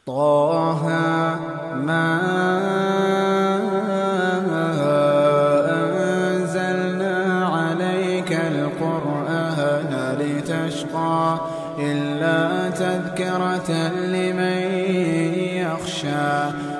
طه ما أنزلنا عليك القرآن لتشقى إلا تذكرة لمن يخشى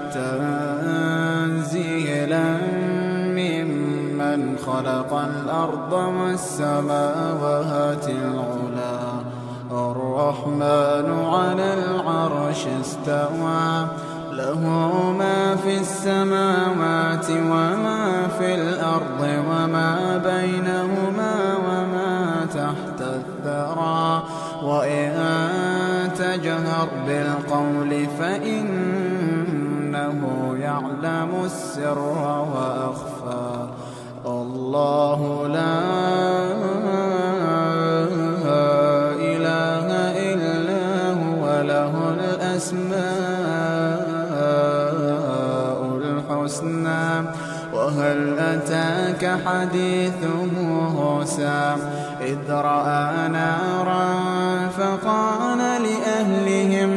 تنزيلا ممن خلق الأرض والسماوات العلى الرحمن على العرش استوى له ما في السماوات وما في الأرض وما بينهما وما تحت الثرى وإن تجهر بالقول فإنه يعلم السر وأخفى الله لا إله إلا هو له الأسماء الحسنى وهل أتاك حديث موسى إذ رأى نارا فقال لأهلهم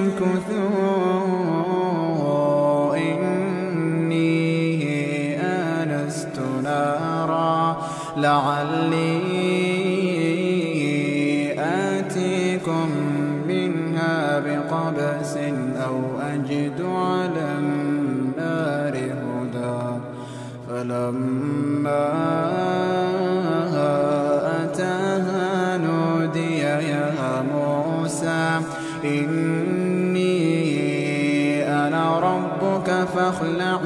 كثوا إني آنست نارا لعلي آتيكم منها بقبس أو أجد على النار هدى فلما أتاها نودي يا موسى إني أنا ربك فاخلع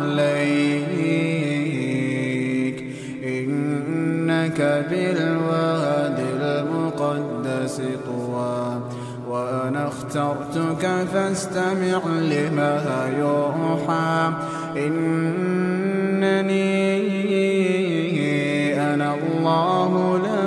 نعليك إنك بالوادي المقدس طوى وأنا اخترتك فاستمع لما يوحى إنني أنا الله لا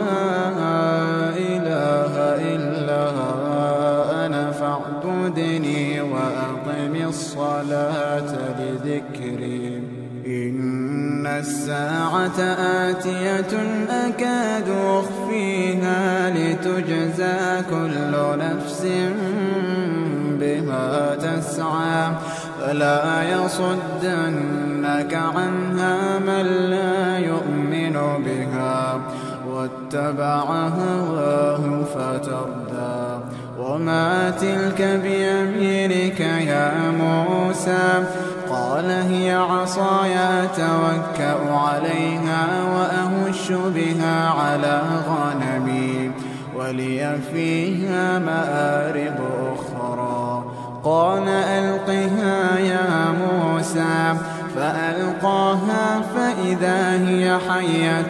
إله إلا أنا فاعبدني وأقم الصلاة لذكري إن الساعة آتية أكاد أخفيها لتجزى كل نفس بما تسعى فلا يصدنك عنها من لا يؤمن بها واتبع هواه فتردى وما تلك بيمينك يا موسى قال هي عصاي أتوكأ عليها وأهش بها على غنمي ولي فيها مآرب أخرى قال ألقها يا موسى فألقاها فإذا هي حية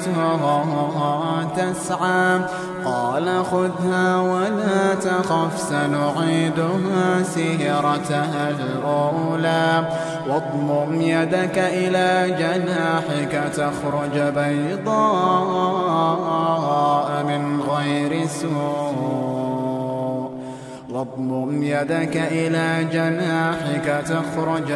تسعى قال خذها ولا تخف سنعيدها سيرتها الأولى واضمم يدك إلى جناحك تخرج بيضاء من غير سوء واضمم يدك إلى جناحك تخرج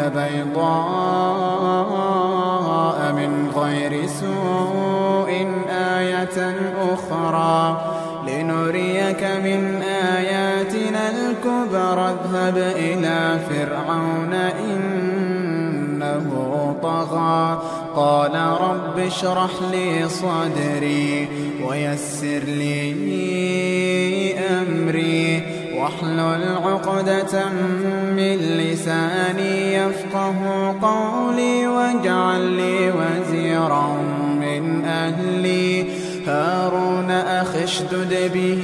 بيضاء من غير سوء آية أخرى لنريك من آياتنا الكبرى اذهب إلى فرعون إنه طغى قال رب اشرح لي صدري ويسر لي أمري واحلل عقدة من لساني يفقه قولي واجعل لي وزيرا من أهلي هارون أخي اشدد به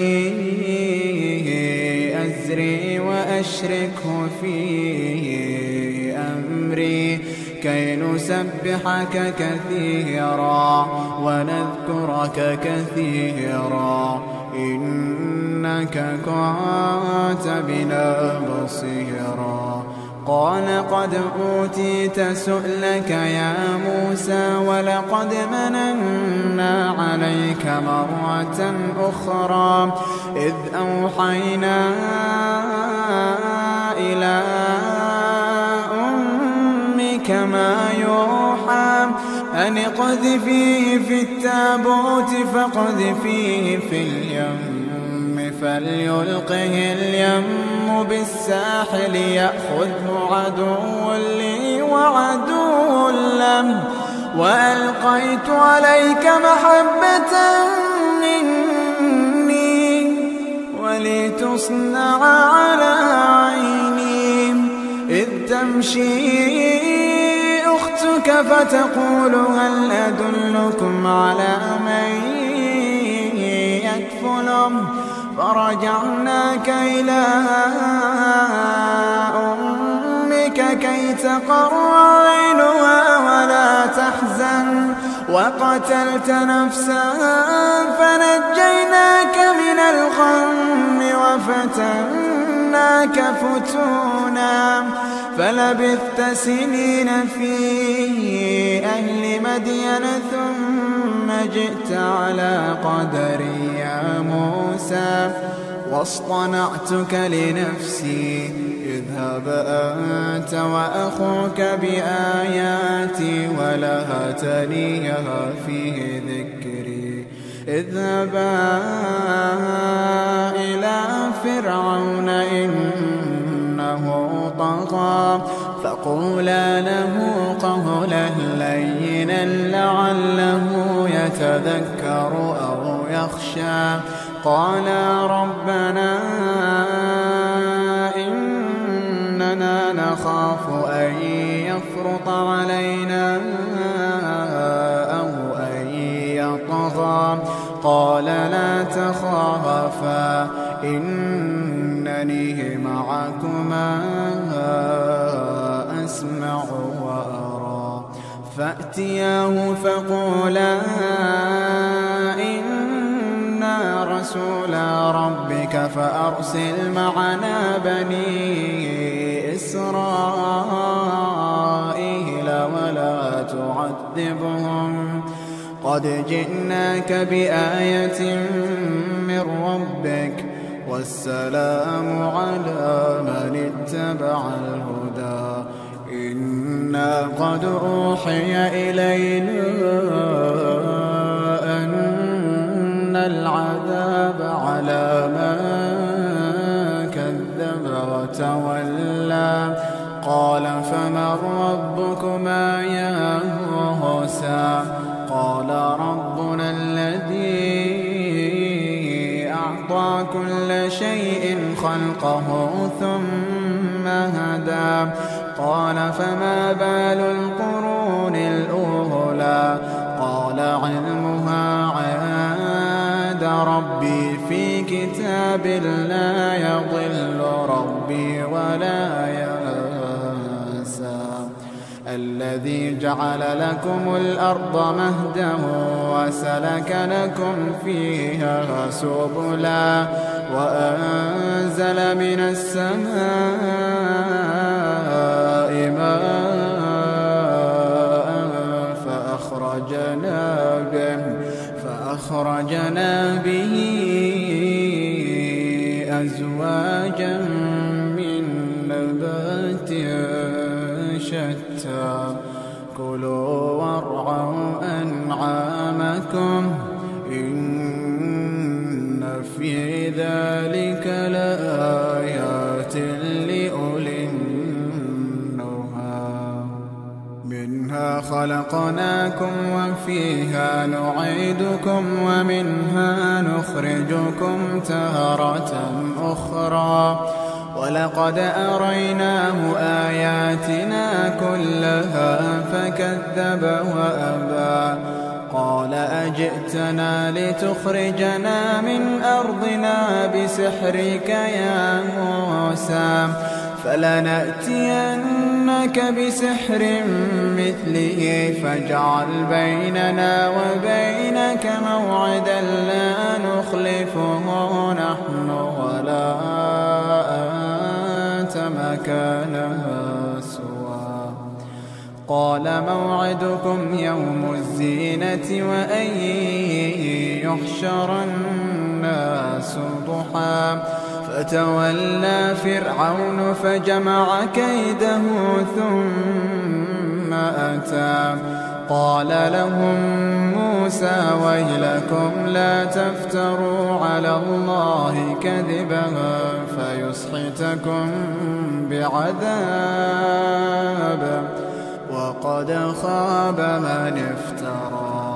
أزري وأشركه في أمري كي نسبحك كثيرا ونذكرك كثيرا إنك كنت بنا بصيرا قال قد أوتيت سؤلك يا موسى ولقد مننا عليك مرة أخرى إذ أوحينا إلى أمك ما يوحى أن اقذفيه في التابوت فاقذفيه في اليم فليلقه اليم بالساحل يأخذه عدو لي وعدو له، وألقيت عليك محبة مني ولتصنع على عيني. إذ تمشي أختك فتقول هل أدلكم على من يكفله، فرجعناك إلى أمك كي تقر عينها ولا تحزن، وقتلت نفسا فنجيناك من الغم وفتناك فتونا، فلبثت سنين في أهل مدين ثم جئت على قدري يا موسى، واصطنعتك لنفسي. اذهب أنت وأخوك بآياتي ولا تنيها في ذكري. اذهبا إلى فرعون إنه طغى، فقولا له قولا لينا لعله يتذكر أو يخشى. قالا ربنا إننا نخاف أن يفرط علينا أو أن يطغى. قال لا تخافا إنني معكما أسمع وأرى. فأتياه فقولا إنا رسولا ربك فأرسل معنا بني إسرائيل ولا تعذبهم قد جئناك بآية من ربك والسلام على من اتبع الهدى. إنا قد أوحي إلينا أن العذاب على من كذب وتولى. قال فمن ربكما يا موسى؟ قال ربنا الذي أعطى كل شيء خلقه ثم هدى. قال فما بال القرون الأولى؟ قال علمها عند ربي في كتاب لا يضل ربي ولا ينسى. الذي جعل لكم الأرض مهدا وسلك لكم فيها سبلا وأنزل من السماء ماء فأخرجنا به أزواجا من نبات شتى. كلوا وارعوا أنعامكم إن في ذلك لآيات لأولي النهى. منها خلقناكم وفيها نعيدكم ومنها نخرجكم تارة أخرى. ولقد أريناه آياتنا كلها فكذب وأبى. قال أجئتنا لتخرجنا من أرضنا بسحرك يا موسى؟ فلنأتينك بسحر مثله فاجعل بيننا وبينك موعدا لا نخلفه نحن ولا أنت مكانها سوى. قال موعدكم يوم الزينة وأن يحشر الناس ضحى. فتولى فرعون فجمع كيده ثم أتى. قال لهم موسى ويلكم لا تفتروا على الله كذبا فيسحتكم بعذاب وقد خاب من افترى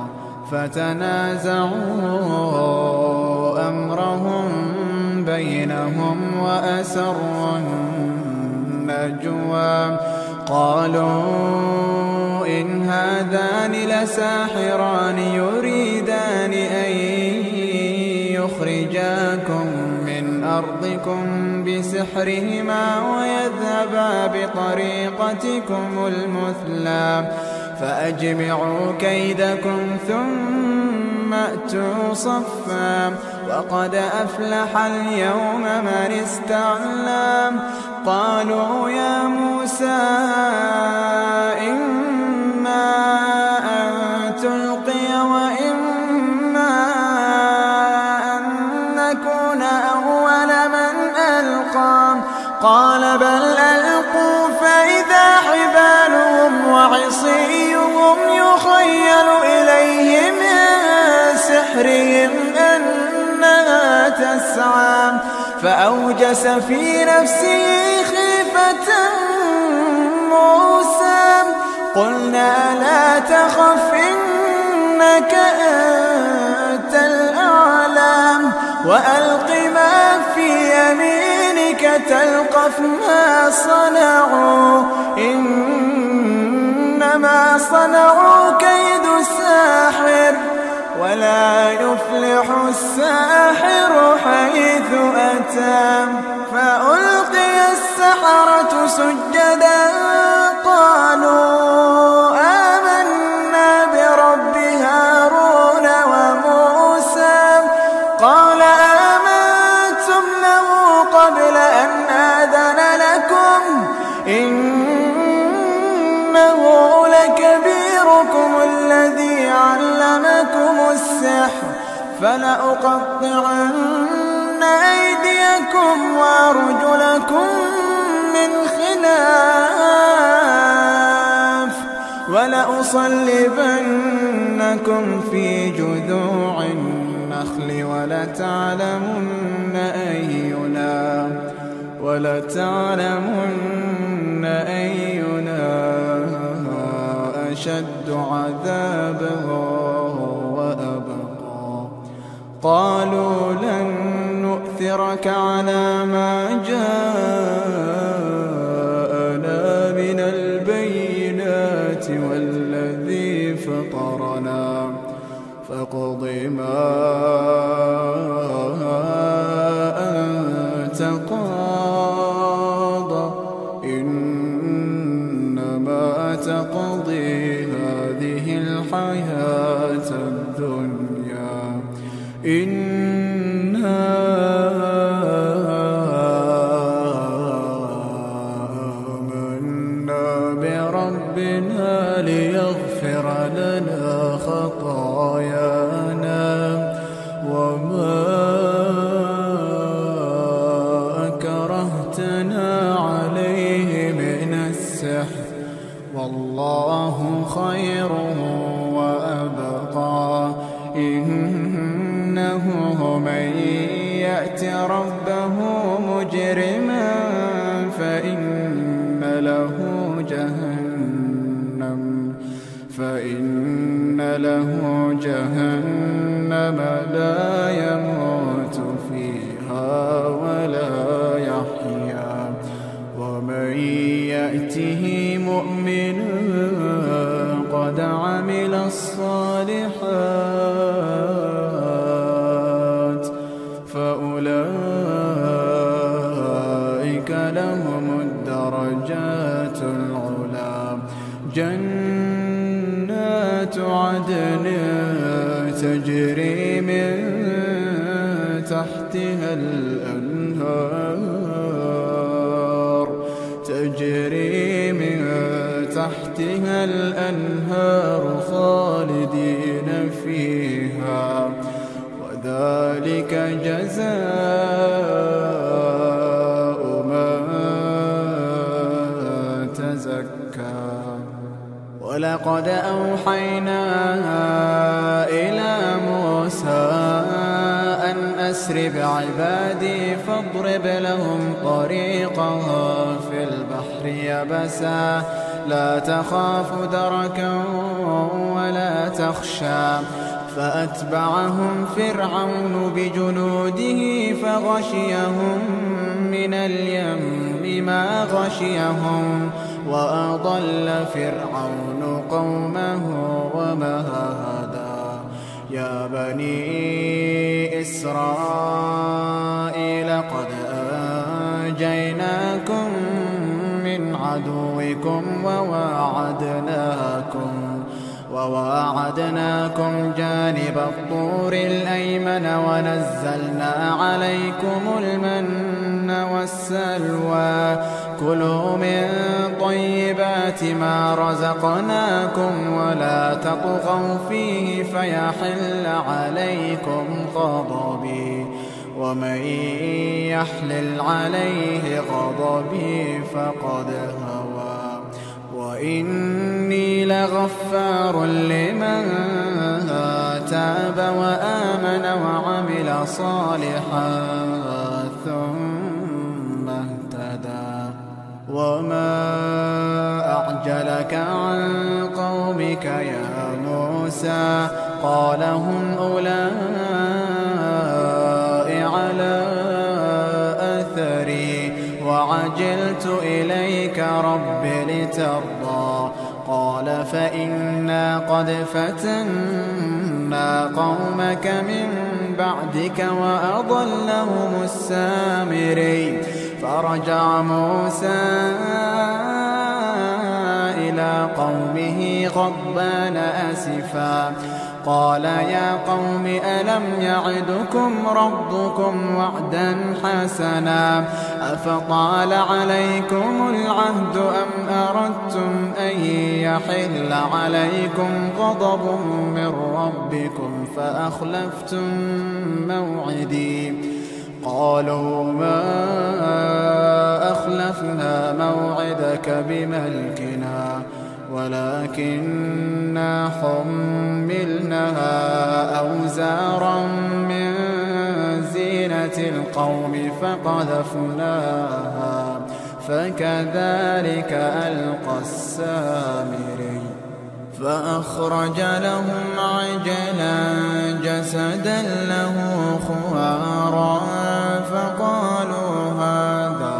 فتنازعوا أمرهم بينهم وأسروا النجوى قالوا إن هذان لساحران يريدان أن يخرجاكم من أرضكم بسحرهما ويذهبا بطريقتكم المثلى فأجمعوا كيدكم ثم أتوا صفا وقد أفلح اليوم من استعلى قالوا يا موسى إما أن تلقي وإما أن نكون أول من ألقى قال بل ألقوا فإذا حبالهم وعصيهم يخيل إليه من سحرهم أنها تسعى فأوجس في نفسه خيفة موسى قلنا لا تخف إنك أنت الأعلى وألق ما في يمينك تلقف ما صنعوا إنما صنعوا كيد ساحر ولا يفلح الساحر حيث أتى فألقي السحرة سجدا قالوا آمنا برب هارون وموسى قال آمنتم له قبل أن آذن لكم إنه لكبيركم الذي علمكم السحر فلأقطعن أيديكم وأرجلكم من خلاف ولأصلبنكم في جذوع النخل ولتعلمن أينا أشد عذابا وأبقى قالوا لن نؤثرك على ما جاءنا من البينات والذي فطرنا فاقض ما أنت قاض إنما تقضي هذه الحياة الدنيا إنا آمنا بربنا ليغفر لنا خطايانا وما أكرهتنا عليه من السحر والله خير وأبقى إنه من يأت ربه مجرما فإن له جهنم لا يموت فيها ولا يحيا ومن يأته مؤمنا قد عمل الصالحات فأولئك لهم الدرجات العلى جنات عدن تجري من تحتها الأنهار خالدين فيها وذلك جزاء من تزكى ولقد أوحينا إلى موسى أن أسر بعبادي فاضرب لهم طريقا في البحر يبسا لا تخاف دركا ولا تخشى فأتبعهم فرعون بجنوده فغشيهم من اليم ما غشيهم وأضل فرعون قومه وما هدى يا بني إسرائيل قد أنجيناكم من عدوكم وواعدناكم جانب الطور الأيمن ونزلنا عليكم المن والسلوى كلوا من طيبات ما رزقناكم ولا تطغوا فيه فيحل عليكم غضبي ومن يحلل عليه غضبي فقد هوى وإني لغفار لمن تاب وآمن وعمل صالحا ثم اهتدى وما أعجلك عن قومك يا موسى قال هم أولئك على أثري وعجلت إليك رب لترضى قال فإنا قد فتنا قومك من بعدك وأضلهم السامري فرجع موسى إلى قومه غضبان أسفا قال يا قوم ألم يعدكم ربكم وعدا حسنا أفطال عليكم العهد أم أردتم أن يحل عليكم غضب من ربكم فأخلفتم موعدي قالوا ما أخلفنا موعدك بملكنا ولكننا حملنا أوزارا من زينة القوم فقذفناها فكذلك ألقى السامري فأخرج لهم عجلا جسدا له خوارا فقالوا هذا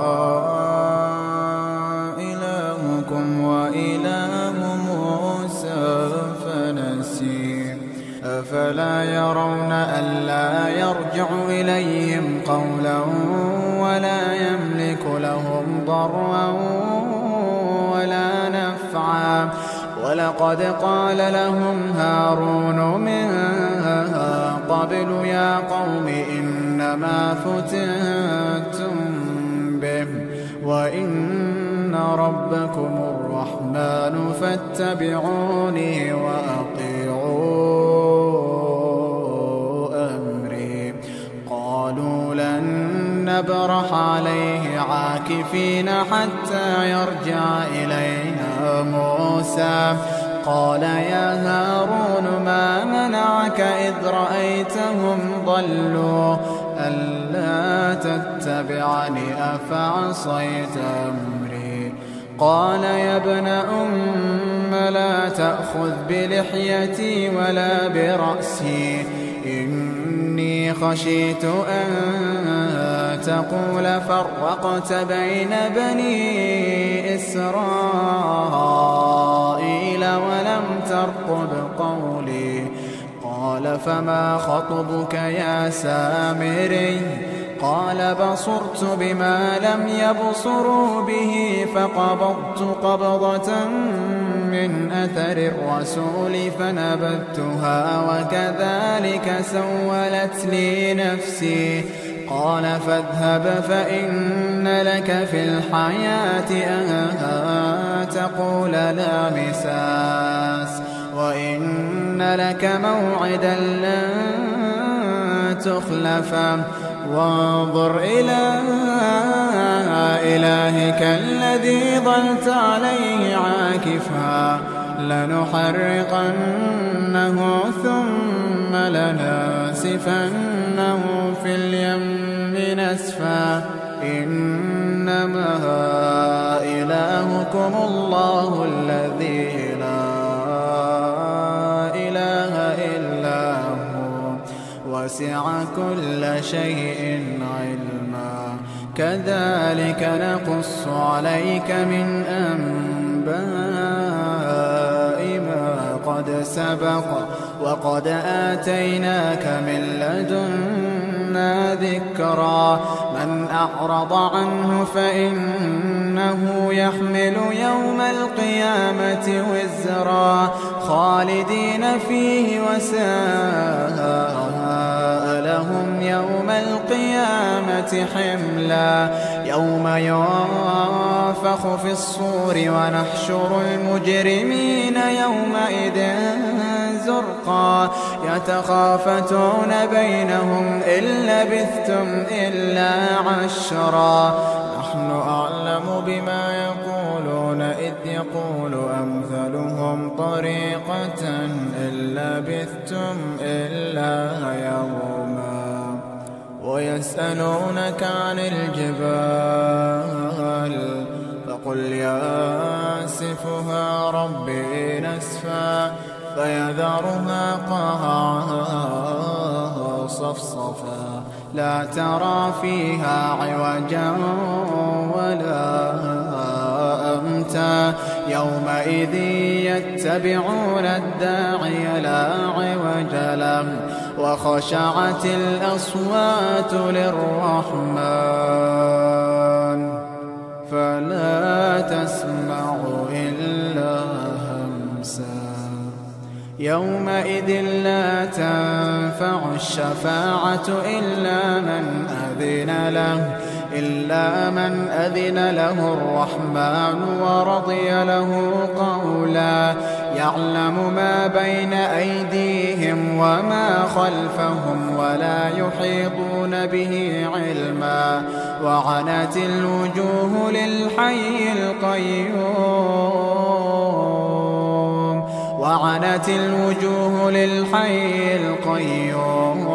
إلهكم وإله موسى فنسي أفلا يرون ألا يرجع إليهم قولا ولا يملك لهم ضرا ولا نفعا ولقد قال لهم هارون من قبل يا قوم إنما فتنتم به وإن ربكم الرحمن فاتبعوني وأطيعوا أمري قالوا لن نبرح عليه عاكفين حتى يرجع إلينا موسى قال يا هارون ما منعك إذ رأيتهم ضلوا ألا تتبعني أفعصيت أمري قال يا ابن أم لا تأخذ بلحيتي ولا برأسي إني خشيت أن تقول فرقت بين بني إسرائيل ولم ترقب قولي قال فما خطبك يا سامري قال بصرت بما لم يبصروا به فقبضت قبضة من أثر الرسول فنبذتها وكذلك سولت لي نفسي قال فاذهب فإن لك في الحياة أن تقول لا مساس وإن لك موعدا لن تخلفه وانظر إلى إلهك الذي ظلت عليه عاكفا لنحرقنه ثم لنسفنه في اليم نسفا إنما إلهكم الله الذي لا إله إلا هو وسع كل شيء علما كذلك نقص عليك من أنباء ما قد سبق وقد آتيناك من لدنا ذكرا من أعرض عنه فإنه يحمل يوم القيامة وزرا خالدين فيه وساء لهم يوم القيامة حملا يوم ينفخ في الصور ونحشر المجرمين يومئذ زرقا يتخافتون بينهم إن لبثتم إلا عشرا نحن أعلم بما يقولون إذ يقول أمثلهم طريقة إن لبثتم إلا يوما ويسألونك عن الجبال فقل ينسفها ربي نسفا فيذرها قاعا صفصفا لا ترى فيها عوجا ولا أمتا يومئذ يتبعون الداعي لا عوج له وخشعت الأصوات للرحمن فلا تسمع إلا همسا يومئذ لا تنفع الشفاعة إلا من أذن له الرحمن ورضي له قولا يعلم ما بين أيديهم وما خلفهم ولا يحيطون به علما وعنت الوجوه للحي القيوم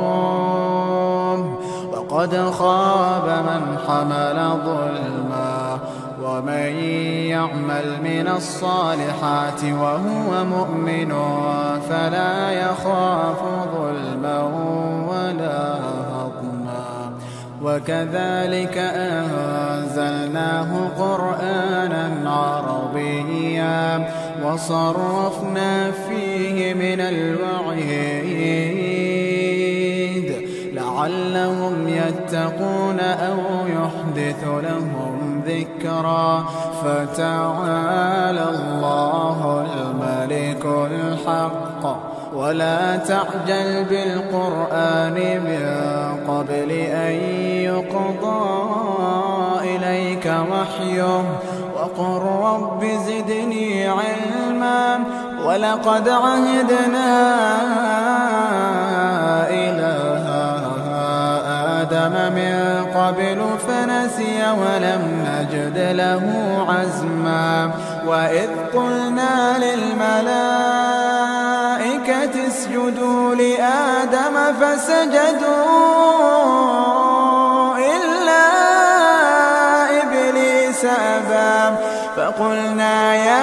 وقد خاب من حمل ظلما ومن يعمل من الصالحات وهو مؤمن فلا يخاف ظلما ولا هضما وكذلك أنزلناه قرآنا عربيا وصرفنا فيه من الوعيد لعلهم يتقون أو يحدث لهم ذكرا فتعالى الله الملك الحق ولا تعجل بالقرآن من قبل أن يقضى إليك وحيه وقل رب زدني علما ولقد عهدنا إلى آدم من قبل فنسي ولم نجد له عزما وإذ قلنا للملائكة اسجدوا لآدم فسجدوا إلا إبليس أبى فقلنا يا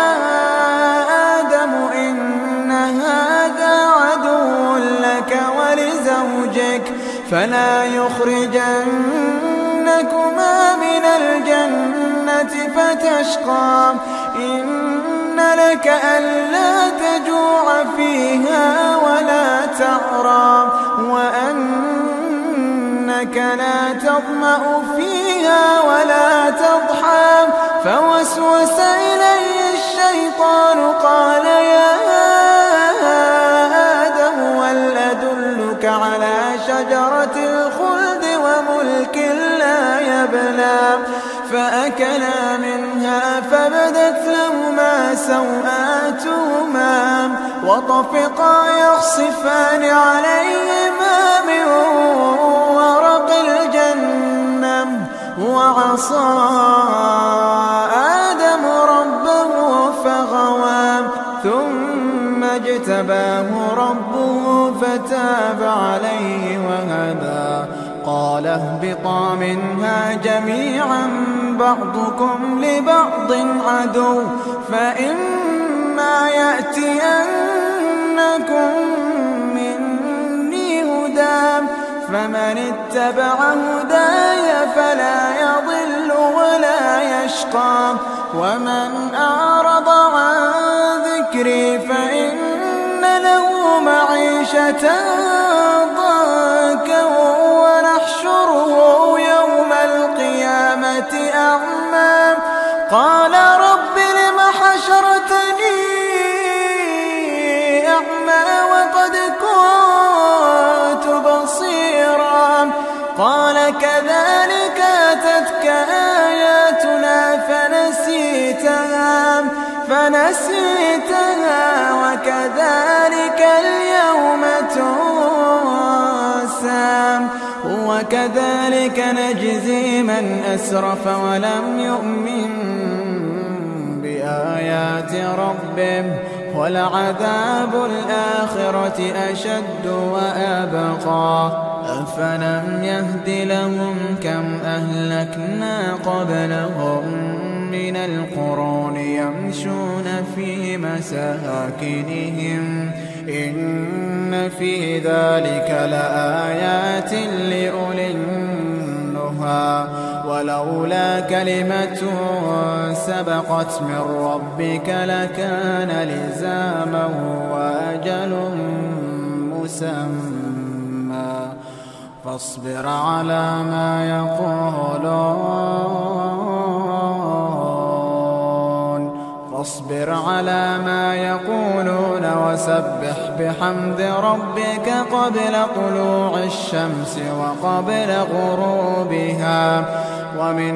آدم إن هذا عدو لك ولزوجك فلا يخرجنكما من الجنة فتشقى إن لك ألا تجوع فيها ولا تعرى وأنك لا تظمأ فيها ولا تضحى فوسوس إليه الشيطان قال يا آدم هل أدلك على شجرة الخلد وملك لا يبلى فأكلا منها فبدت لهما سوآتهما وطفقا يخصفان عليهما من ورق الجنة وعصى آدم ربه فغوى اجتباه ربه فتاب عليه وهدى. قال اهبطا منها جميعا بعضكم لبعض عدو، فإما يأتينكم مني هدى فمن اتبع هداي فلا يضل ولا يشقى، ومن أعرض عن ذكري فإن له معيشة ضنكا ونحشره يوم القيامة أعمى. قال رب لم حشرتني أعمى وقد كنت بصيرا؟ قال كذلك أتتك آياتنا فنسيتها وكذلك اليوم تنسى. وكذلك نجزي من أسرف ولم يؤمن بآيات ربه، ولعذاب الآخرة أشد وأبقى. أفلم يهد لهم كم أهلكنا قبلهم من القرون يمشون في مساكنهم إن في ذلك لآيات لأولي النهى. ولولا كلمة سبقت من ربك لكان لزاما وأجل مسمى. فاصبر على ما يقولون وسبح بحمد ربك قبل طلوع الشمس وقبل غروبها ومن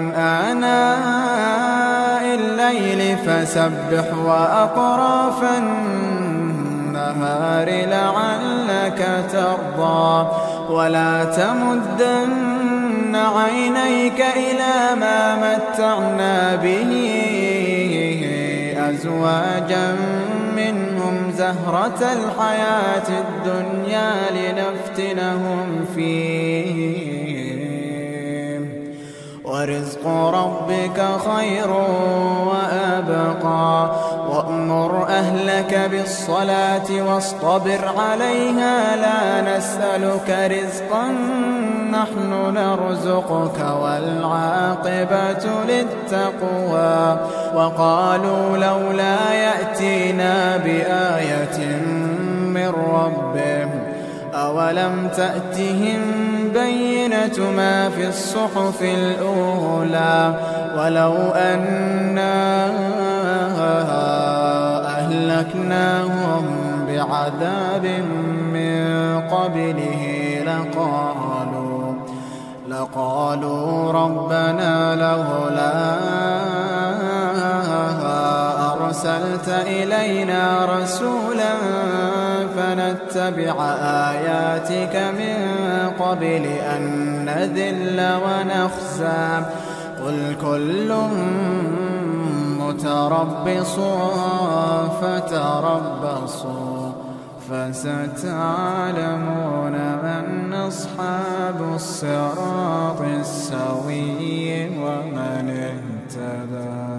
آناء الليل فسبح وأطراف النهار لعلك ترضى. ولا تمدن عينيك إلى ما متعنا به أزواجا منهم زهرة الحياة الدنيا لنفتنهم فيه، ورزق ربك خير وأبقى. وأمر أهلك بالصلاة واصطبر عليها لا نسألك رزقا نحن نرزقك والعاقبة للتقوى. وقالوا لولا يأتينا بآية من ربه أولم تأتهم بينة ما في الصحف الأولى. ولو أنا أهلكناهم بعذاب من قبله لقالوا ربنا لولا أرسلت إلينا رسولا فنتبع آياتك من قبل أن نذل ونخزى. قل كل متربص فتربصوا فستعلمون من أصحاب الصراط السوي ومن اهتدى.